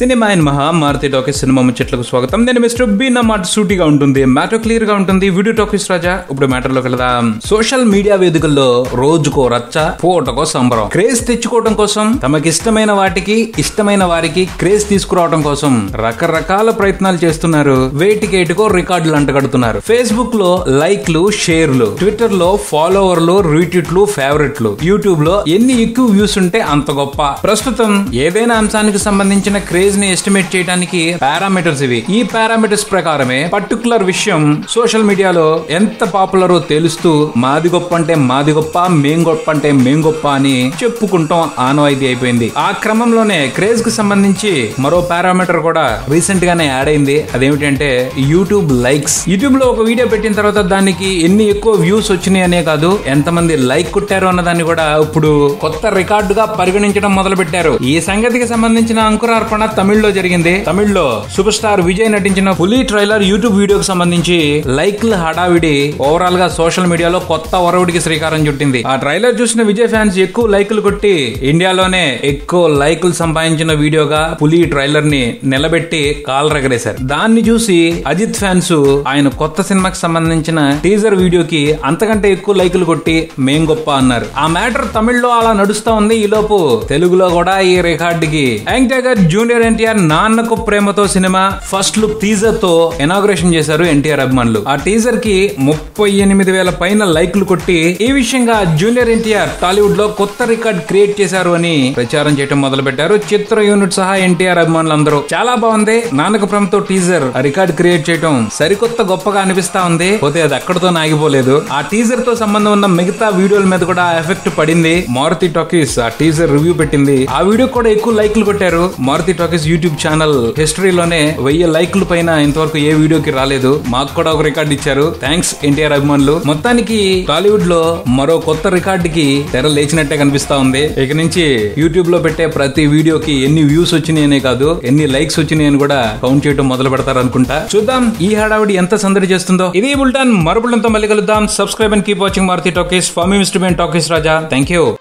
Cinema and Mahamaruthi talkies cinema ముచ్చట్లకు స్వాగతం. నేను మిస్టర్ బి. నా మాట సూటిగా ఉంటుంది, మ్యాటర్ క్లియర్ గా ఉంటుంది. Video talkies Raja. ఇప్పుడు మ్యాటర్ లోకి వెళ్దాం. సోషల్ మీడియా వేదికల్లో రోజుకో రచ్చ, పూటకో సంబరం. క్రేజ్ తెచ్చుకోవడం కోసం, తమకిష్టమైన వాటికి ఇష్టమైన వారికి క్రేజ్ తీసుకురావడం కోసం రకరకాల ప్రయత్నాలు చేస్తున్నారు. వేటికేటికో రికార్డులు అంటగడుతున్నారు. ఫేస్బుక్ లో లైక్లు, షేర్లు, ట్విట్టర్ లో ఫాలోవర్లు, రీట్వీట్లు, ఫేవరెట్లు, యూట్యూబ్ లో ఎన్ని ఎక్కువ వ్యూస్ ఉంటే అంత గొప్ప. ప్రస్తుతం ఏదైనా అంశానికి సంబంధించిన క్రేజ్ ని ఎస్టిమేట్ చేయడానికి పారామీటర్స్ ఇవి. ఈ పారామీటర్స్ ప్రకారమే పర్టికులర్ విషయం సోషల్ మీడియాలో ఎంత పాపులరో తెలుస్తూ మాది గొప్ప అంటే మాది గొప్ప, మేం గొప్ప అంటే మేం గొప్ప అని చెప్పుకుంటాం ఆనవాయితీ అయిపోయింది. ఆ క్రమంలోనే క్రేజ్ కు సంబంధించి మరో పారామీటర్ కూడా రీసెంట్ గానే యాడ్ అయింది. అదేమిటంటే యూట్యూబ్ లైక్స్. యూట్యూబ్ లో ఒక వీడియో పెట్టిన తర్వాత దానికి ఎన్ని ఎక్కువ వ్యూస్ వచ్చినాయి అనే కాదు, ఎంతమంది లైక్ కొట్టారు అన్న దాన్ని కూడా ఇప్పుడు కొత్త రికార్డుగా పరిగణించడం మొదలు పెట్టారు. ఈ సంగతికి సంబంధించిన అంకురార్పణ తమిళ్లో జరిగింది. తమిళ్లో సూపర్ స్టార్ విజయ్ నటించిన పులి ట్రైలర్ యూట్యూబ్ వీడియోకి సంబంధించి లైక్ల హడావిడి ఓవరాల్ గా సోషల్ మీడియాలో కొత్త ఒరవుడికి శ్రీకారం చుట్టింది. ఆ ట్రైలర్ చూసిన విజయ్ ఫ్యాన్స్ ఎక్కువ లైకులు కొట్టి ఇండియాలోనే ఎక్కువ లైకులు సంపాదించిన వీడియోగా పులి ట్రైలర్ ని నిలబెట్టి కాలరగరేశారు. దాన్ని చూసి అజిత్ ఫ్యాన్స్ ఆయన కొత్త సినిమాకి సంబంధించిన టీజర్ వీడియోకి అంతకంటే ఎక్కువ లైకులు కొట్టి మేం గొప్ప అన్నారు. ఆ మ్యాటర్ తమిళ్లో అలా నడుస్తా ఉంది. ఈలోపు తెలుగులో కూడా ఈ రికార్డుకి young tiger junior NTR Nannaku Prematho cinema first look teaser తో ఇనాగ్రేషన్ చేశారు ఎన్టీఆర్ అభిమానులు. ఆ టీజర్ కి 38,000 పైన లైక్లు కొట్టి ఈ విషయంగా జూనియర్ ఎన్టీఆర్ టాలీవుడ్ లో కొత్త రికార్డ్ క్రియేట్ చేశారు అని ప్రచారం చేయడం మొదలు పెట్టారు. చిత్ర యూనిట్ సహా ఎన్టీఆర్ అభిమానులు అందరూ చాలా బాగుంది, Nannaku Prematho teaser record create చేయడం సరికొత్త గొప్పగా అనిపిస్తా ఉంది. పోతే అది అక్కడతో ఆగిపోలేదు. ఆ టీజర్ తో సంబంధం ఉన్న మిగతా వీడియోల మీద కూడా ఎఫెక్ట్ పడింది. మారుతి టాకీస్ ఆ టీజర్ రివ్యూ పెట్టింది. ఆ వీడియో కూడా ఎక్కువ లైక్లు కొట్టారు. మారుతి టాకీస్ యూట్యూబ్ ఛానల్ హిస్టరీలోనే 1000 లైక్ల పైన ఇంతవరకు ఏ వీడియోకి రాలేదు. మాకు కూడా ఒక రికార్డు ఇచ్చారు. థ్యాంక్స్ ఎన్టీఆర్ అభిమానులు. మొత్తానికి టాలీవుడ్ లో మరో కొత్త రికార్డుకి తెర లేచినట్టే కనిపిస్తా ఉంది. ఇక నుంచి యూట్యూబ్ లో పెట్టే ప్రతి వీడియోకి ఎన్ని వ్యూస్ వచ్చినాయనే కాదు, ఎన్ని లైక్స్ వచ్చినాయని కూడా కౌంట్ చేయడం మొదలు పెడతారు అనుకుంటా. చూద్దాం ఈ హడావిడి ఎంత సందడి చేస్తుందో. ఇది బుల్టన్. మరో బుల్టన్ తో మళ్ళీ కలుద్దాం. Subscribe and keep watching Maruthi talkies. For me mister B talkies Raja. Thank you.